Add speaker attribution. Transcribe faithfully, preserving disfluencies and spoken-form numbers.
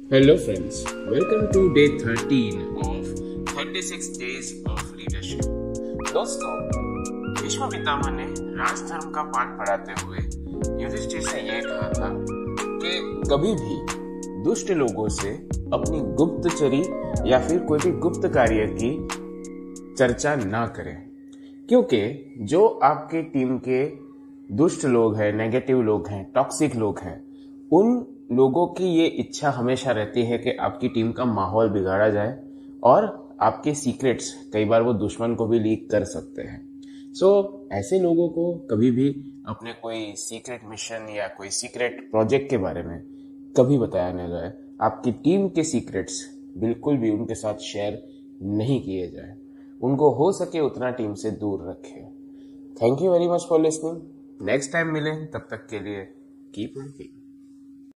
Speaker 1: Hello friends, welcome to day thirteen of thirty-six days of leadership. दोस्तों, भीष्म पितामह ने राजधर्म का पाठ पढ़ाते हुए युधिष्ठिर से यह कहा था कि कभी भी दुष्ट लोगों से अपनी गुप्तचरी या फिर कोई भी गुप्त कार्य की चर्चा ना करें, क्योंकि जो आपके टीम के दुष्ट लोग हैं, नेगेटिव लोग हैं, टॉक्सिक लोग हैं, उन लोगों की ये इच्छा हमेशा रहती है कि आपकी टीम का माहौल बिगाड़ा जाए और आपके सीक्रेट्स कई बार वो दुश्मन को भी लीक कर सकते हैं। सो so, ऐसे लोगों को कभी भी अपने कोई सीक्रेट मिशन या कोई सीक्रेट प्रोजेक्ट के बारे में कभी बताया न जाए। आपकी टीम के सीक्रेट्स बिल्कुल भी उनके साथ शेयर नहीं किए जाए। उनको हो सके उतना टीम से दूर रखें। Thank you very much for listening. Next time मिलें, तब तक के लिए कीप वर्किंग।